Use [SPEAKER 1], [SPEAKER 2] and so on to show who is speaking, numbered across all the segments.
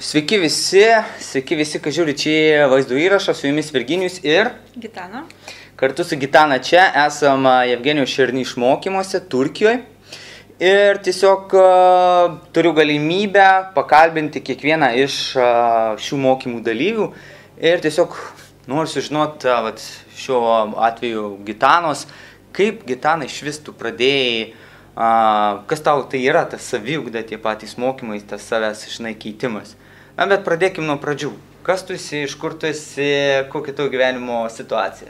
[SPEAKER 1] Sveiki visi, kas žiūri čia vaizdo įrašą, su jumis Virginijus ir
[SPEAKER 2] Gitana.
[SPEAKER 1] Kartu su Gitana čia esam Jevgenijos Šerny išmokymuose Turkijoje. Ir tiesiog turiu galimybę pakalbinti kiekvieną iš šių mokymų dalyvių. Ir tiesiog noriu sužinoti šiuo atveju Gitanos, kaip Gitana iš vis tu pradėjai, kas tau tai yra, tas saviugda, tie patys mokymai, tas savęs keitimas. Na, bet pradėkim nuo pradžių. Kas tu esi, iš kur tu esi, kokia tavo gyvenimo situacija?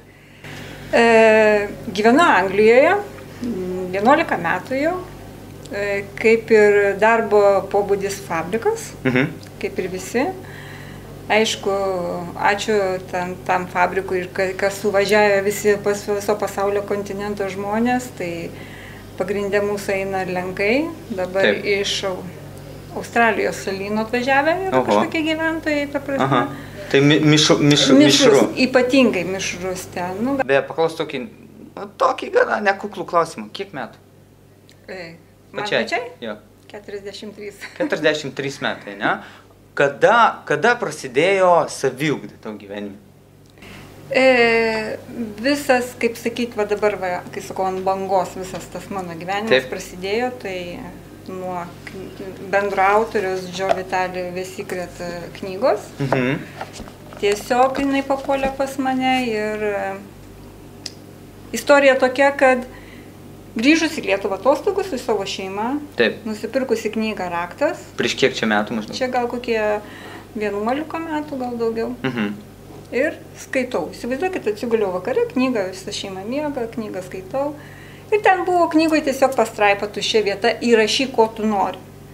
[SPEAKER 2] Gyvenu Anglijoje, 11 metų jau, kaip ir darbo pobūdis fabrikas, kaip ir visi. Aišku, ačiū tam fabrikui ir kas suvažiavę visi viso pasaulio kontinento žmonės, tai pagrindė mūsų eina lenkai, dabar iš Australijos salyno atvažiavę yra kažkokie gyventojai, ta prasme.
[SPEAKER 1] Tai mišru.
[SPEAKER 2] Ypatingai mišrus ten.
[SPEAKER 1] Beje, paklaus tokį gana nekuklų klausimą. Kiek metų?
[SPEAKER 2] Man pačiai?
[SPEAKER 1] Jo.
[SPEAKER 2] 43.
[SPEAKER 1] 43 metai, ne? Kada prasidėjo saviugda tavo gyvenime?
[SPEAKER 2] Visas, kaip sakyt, va dabar, kai sakau, ant bangos visas tas mano gyvenimas prasidėjo, tai nuo bendro autorius Joe Vitale The Secret knygos. Tiesiog jinai papuolė pas mane ir istorija tokia, kad grįžus į Lietuvą atostogų su savo šeima, nusipirkusi knygą Raktas.
[SPEAKER 1] Prieš kiek čia metų maždaug?
[SPEAKER 2] Čia gal kokie 11 metų, gal daugiau. Ir skaitau. Įsivaizduokit, atsiguliau vakare, knygą visą šeimą miega, knygą skaitau. Ir ten buvo knygoje tiesiog pastraipa tuščia vieta, įrašyk, ko tu nori.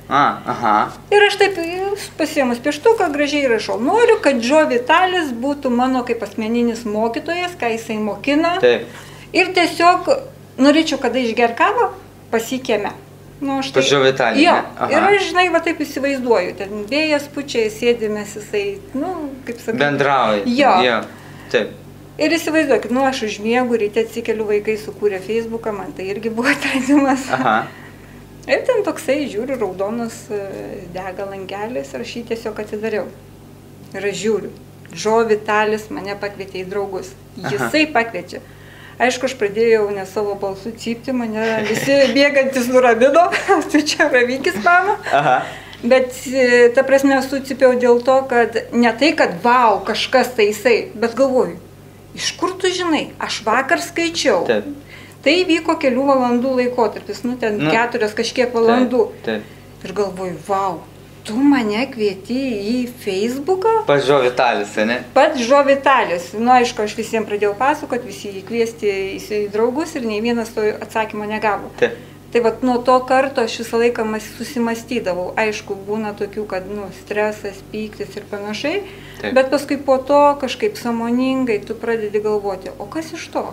[SPEAKER 2] Ir aš taip pasiėmus pieštuką, gražiai rašau. Noriu, kad Joe Vitalis būtų mano kaip asmeninis mokytojas, ką jisai mokina. Ir tiesiog norėčiau, kada išger kavą, pasikieme.
[SPEAKER 1] Pas Joe Vitalį.
[SPEAKER 2] Jo. Ir aš, žinai, va taip įsivaizduoju. Ten vėjas pučiai, sėdimės jisai, kaip sakai.
[SPEAKER 1] Bendrauja.
[SPEAKER 2] Jo.
[SPEAKER 1] Taip.
[SPEAKER 2] Ir įsivaizduokit, aš užmiegu, ryte atsikeliu, vaikai sukūrė Facebooką, man tai irgi buvo atradimas. Ir ten toksai, žiūriu, raudonas dega langelis ir aš jį tiesiog atidariau. Ir aš žiūriu, Joe Vitalis mane pakvietė į draugus. Jisai pakviečia. Aišku, aš pradėjau ne savo balsų cypti, mane visi bėgantis nuramino, tai čia ravykis mama. Bet, ta prasme, sucipiau dėl to, kad ne tai, kad vau, kažkas tai jisai, bet galvoju, iš kur tu žinai, aš vakar skaičiau. Tai vyko kelių valandų laikotarpis, ten 4 kažkiek valandų. Ir galvoju, vau, tu mane kvieti į Facebooką?
[SPEAKER 1] Pats Joe Vitalis, ne?
[SPEAKER 2] Pats Joe Vitalis. Aišku, aš visiems pradėjau pasakoti, visi jį kviesti į draugus ir nei vienas to atsakymo negavo. Tai nuo to karto aš visą laiką susimastydavau. Aišku, būna tokių, kad stresas, pyktis ir panašiai, bet paskui po to kažkaip sąmoningai tu pradedi galvoti, o kas iš to?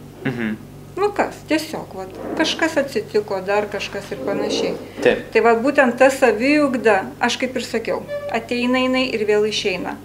[SPEAKER 2] Kas, tiesiog, kažkas atsitiko, dar kažkas ir panašiai. Tai būtent ta saviugda, aš kaip ir sakiau, ateina jinai ir vėl išeina.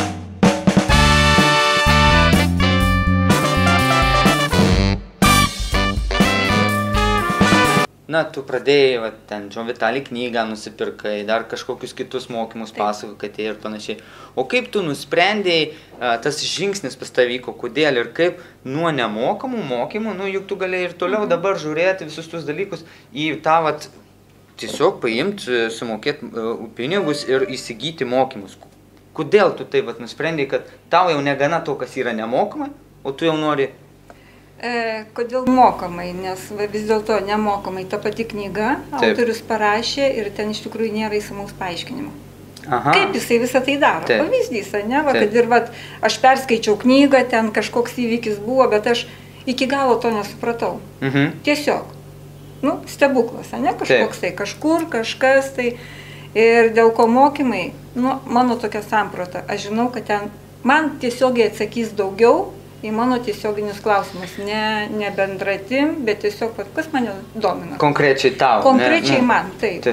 [SPEAKER 1] Na, tu pradėjai, ten Joe Vitalį knygą nusipirkai, dar kažkokius kitus mokymus pasakokai ir panašiai. O kaip tu nusprendėjai, tas žingsnis pas tave vyko, kodėl ir kaip nuo nemokamų mokymų, juk tu galėjai ir toliau dabar žiūrėti visus tuos dalykus į tą, tiesiog paimti, sumokėti pinigus ir įsigyti mokymus. Kodėl tu tai nusprendėjai, kad tau jau negana to, kas yra nemokamai, o tu jau nori...
[SPEAKER 2] Kodėl mokamai, nes vis dėlto nemokamai ta pati knyga, autorius parašė ir ten iš tikrųjų nėra įsamaus paaiškinimo. Kaip jisai visą tai daro? Pavyzdys, ne? Kad ir aš perskaičiau knygą, ten kažkoks įvykis buvo, bet aš iki galo to nesupratau. Tiesiog, stebuklas, ne? Kažkoks tai, kažkur, kažkas tai. Ir dėl ko mokymai, mano tokia samprata, aš žinau, kad ten man tiesiogiai atsakys daugiau į mano tiesioginius klausimus, ne bendratim, bet tiesiog, kas mane domina.
[SPEAKER 1] Konkrečiai tau.
[SPEAKER 2] Konkrečiai man, taip.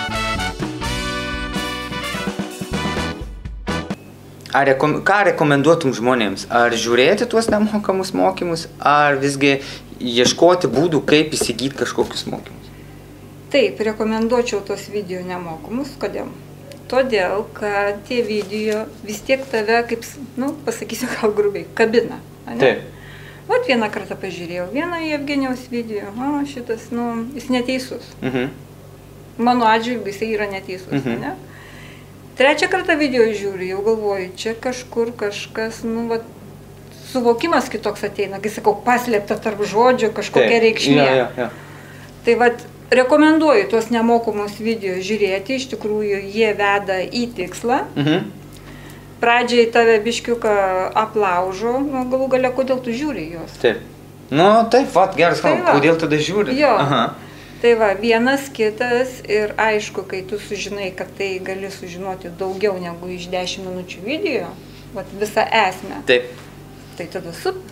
[SPEAKER 1] Ką rekomenduotum žmonėms? Ar žiūrėti tuos nemokamus mokymus, ar visgi ieškoti būdų, kaip įsigyti kažkokius mokymus?
[SPEAKER 2] Taip, rekomenduočiau tos video nemokamus. Kodėl? Todėl, kad tie video vis tiek tave, kaip, pasakysiu gal grubiai, kabina. Ne?
[SPEAKER 1] Taip.
[SPEAKER 2] Vat vieną kartą pažiūrėjau, vieną Jevgenijaus video, šitas, jis neteisus. Mano atžvilgiu jisai yra neteisus, ne? Trečią kartą video žiūriu, jau galvoju, čia kažkur kažkas, suvokimas kitoks ateina, kai sakau, paslėpta tarp žodžių, kažkokia reikšmė. Tai vat, rekomenduoju tuos nemokamus video žiūrėti, iš tikrųjų jie veda į tikslą. Pradžiai tave biškiuką aplaužo, galų gale, kodėl tu žiūri juos.
[SPEAKER 1] Taip. Taip, geras klausimas, kodėl tada žiūri?
[SPEAKER 2] Jo. Tai va, vienas kitas ir aišku, kai tu sužinai, kad tai gali sužinoti daugiau negu iš 10 minučių video, visą esmę.
[SPEAKER 1] Taip.
[SPEAKER 2] Tai tada super.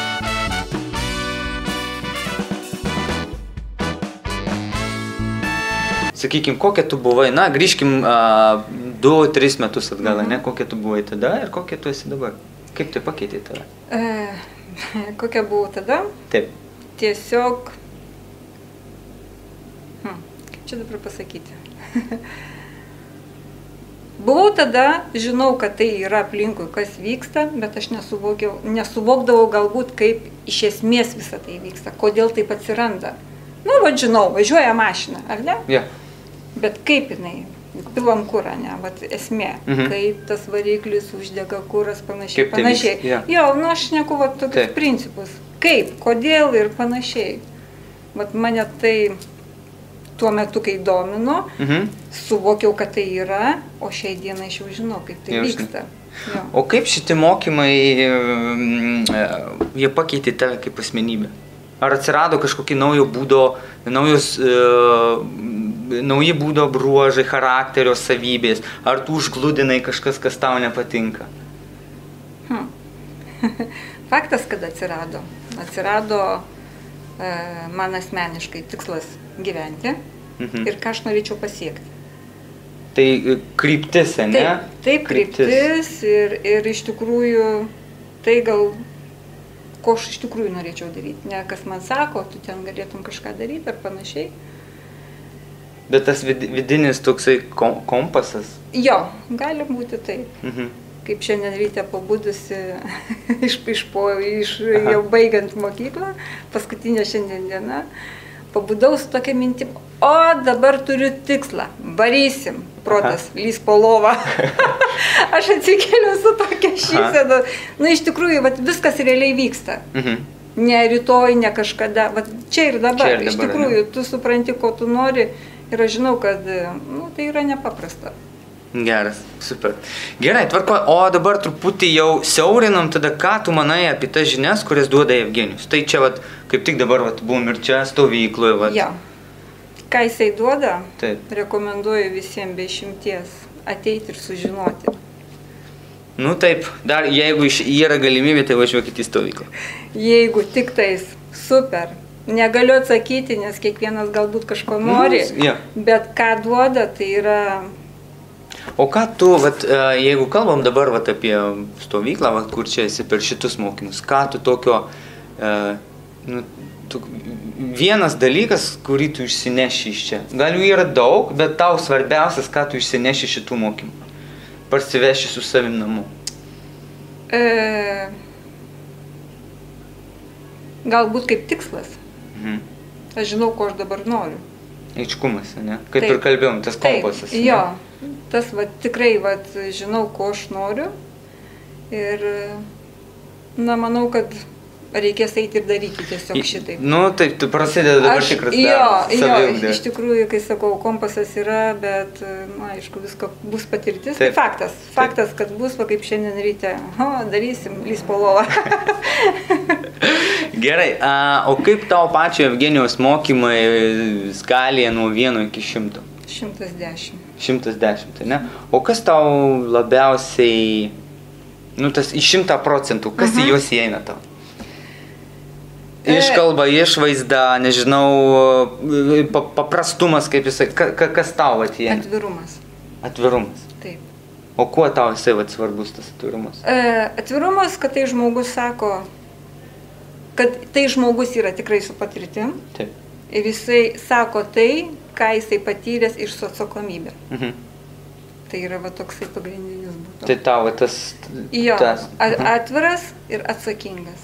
[SPEAKER 1] Sakykim, kokia tu buvai, grįžkim 2-3 metus atgal, ne? Kokia tu buvai tada ir kokia tu esi dabar? Kaip tai pakeitė tave?
[SPEAKER 2] Kokia buvau tada?
[SPEAKER 1] Taip.
[SPEAKER 2] Tiesiog, kaip čia dabar pasakyti? Buvau tada, žinau, kad tai yra aplinkui, kas vyksta, bet aš nesuvokdavau galbūt, kaip iš esmės visą tai vyksta, kodėl taip atsiranda. Žinau, važiuoja mašina, ar ne?
[SPEAKER 1] Yeah.
[SPEAKER 2] Bet kaip jinai, pilam kurą, ne, esmė, kaip tas variklis uždega kuras, panašiai.
[SPEAKER 1] Kaip tai vyksta? Yeah.
[SPEAKER 2] Jo, aš šneku tokius principus. Kaip, kodėl ir panašiai. Mane tai tuo metu, kai domino, suvokiau, kad tai yra, o šiai dienai aš jau žinau, kaip tai vyksta. Jo.
[SPEAKER 1] O kaip šitie mokymai, jie pakeitė tave kaip asmenybę? Ar atsirado kažkokie nauji būdo bruožai, charakterio savybės? Ar tu užgludinai kažkas, kas tau nepatinka?
[SPEAKER 2] Faktas, kad atsirado. Atsirado man asmeniškai tikslas gyventi ir ką aš norėčiau pasiekti.
[SPEAKER 1] Tai kryptis, ne?
[SPEAKER 2] Taip, kryptis ir iš tikrųjų tai gal ko aš iš tikrųjų norėčiau daryti. Ne kas man sako, tu ten galėtum kažką daryti ar panašiai.
[SPEAKER 1] Bet tas vidinis toksai kompasas?
[SPEAKER 2] Jo, gali būti taip. Kaip šiandien ryte pabudusi jau baigiant mokyklą, paskutinė šiandien diena, pabudau su tokia mintim, o dabar turiu tikslą, varysim, protas, lys po lovą. Aš atsikeliu su tokia šypsena. Iš tikrųjų, viskas realiai vyksta. Ne rytoj, ne kažkada, čia ir dabar. Iš tikrųjų, tu supranti, ko tu nori ir aš žinau, kad tai yra nepaprasta.
[SPEAKER 1] Geras, super. Gerai, tvarko, o dabar truputį jau siaurinam tada, ką tu manai apie tas žinias, kurias duoda Jevgenijus. Tai čia, kaip tik dabar buvom ir čia stovykloje.
[SPEAKER 2] Jo. Ką jisai duoda,
[SPEAKER 1] rekomenduoju
[SPEAKER 2] visiems be išimties ateiti ir sužinoti.
[SPEAKER 1] Taip, dar jeigu yra galimybė, tai važiuokit į stovyklą.
[SPEAKER 2] Jeigu tik tais, super. Negaliu atsakyti, nes kiekvienas galbūt kažko nori, bet ką duoda, tai yra...
[SPEAKER 1] O ką tu, jeigu kalbam dabar apie stovyklą, kur čia esi per šitus mokymus, ką tu tokio, vienas dalykas, kurį tu išsineši iš čia, gal jų yra daug, bet tau svarbiausias, ką tu išsineši šitų mokymų, parsiveši su savim namo?
[SPEAKER 2] Galbūt kaip tikslas. Aš žinau, ko aš dabar noriu.
[SPEAKER 1] Aiškumas, ne? Kaip ir kalbėjom, tas kompasas.
[SPEAKER 2] Jo, tas tikrai žinau, ko aš noriu ir manau, kad reikės eiti ir daryti tiesiog šitaip.
[SPEAKER 1] Taip, tu prasideda dabar tikras darbas.
[SPEAKER 2] Jo, iš tikrųjų, kai sakau, kompasas yra, bet, aišku, visko bus patirtis. Tai faktas, kad bus, kaip šiandien ryte, darysim, lys po lovą.
[SPEAKER 1] Gerai, o kaip tau pačio Jevgenijaus mokymai skalėje nuo 1 iki 100?
[SPEAKER 2] 110.
[SPEAKER 1] 110, ne? O kas tau labiausiai, tas į 100%, kas į juos įeina tau? Iškalba, išvaizda, nežinau, paprastumas, kaip jisai, kas tau įeina?
[SPEAKER 2] Atvirumas.
[SPEAKER 1] Atvirumas?
[SPEAKER 2] Taip.
[SPEAKER 1] O kuo tau jisai svarbus tas atvirumas?
[SPEAKER 2] Atvirumas, kad tai žmogus sako, kad tai žmogus yra tikrai su patirtim.
[SPEAKER 1] Taip.
[SPEAKER 2] Ir jisai sako tai, ką jisai patyręs ir su atsakomybė. Tai yra va toksai pagrindinis būtų.
[SPEAKER 1] Tai tavo tas...
[SPEAKER 2] Jo, atviras ir atsakingas.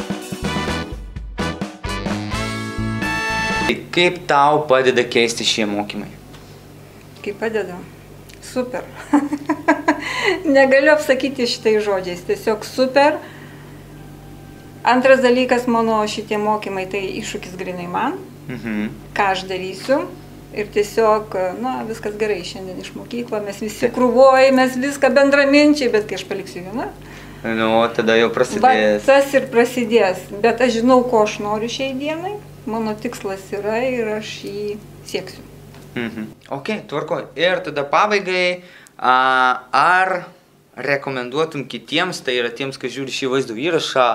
[SPEAKER 1] Kaip tau padeda keisti šie mokymai?
[SPEAKER 2] Kaip padeda? Super. Negaliu apsakyti šitai žodžiais, tiesiog super. Antras dalykas, mano šitie mokymai, tai iššūkis grinai man. Ką aš darysiu. Ir tiesiog, na, viskas gerai, šiandien iš mokyklo, mes visi krūvojai, mes viską bendraminčiai, bet kai aš paliksiu viena.
[SPEAKER 1] Nu, tada jau prasidės.
[SPEAKER 2] Tas ir prasidės, bet aš žinau, ko aš noriu šiai dienai, mano tikslas yra ir aš jį sieksiu.
[SPEAKER 1] Ok, tvarkoj. Ir tada pabaigai, ar rekomenduotum kitiems, tai yra tiems, kas žiūri šį vaizdo įrašą,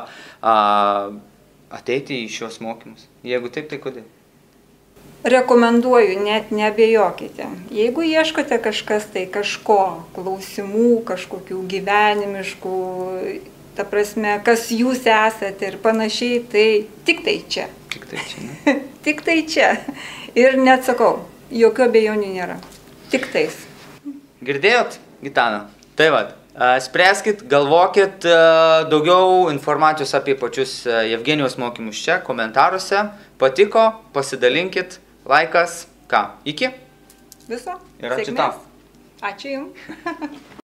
[SPEAKER 1] ateiti į šios mokymus? Jeigu taip, tai kodėl?
[SPEAKER 2] Rekomenduoju, net neabejokite. Jeigu ieškote kažkas tai kažko, klausimų, kažkokių gyvenimiškų, ta prasme, kas jūs esate ir panašiai, tai tik tai čia.
[SPEAKER 1] Tik tai čia, ne?
[SPEAKER 2] Tik tai čia. Ir neatsakau, jokių abejonių nėra. Tik tais.
[SPEAKER 1] Girdėjot, Gitana? Tai vat, spręskit, galvokit, daugiau informacijos apie pačius Jevgenijos mokymus čia, komentaruose. Patiko, pasidalinkit. Laikas, ką? Iki?
[SPEAKER 2] Viso.
[SPEAKER 1] Ir ačiū tau.
[SPEAKER 2] Ačiū jums.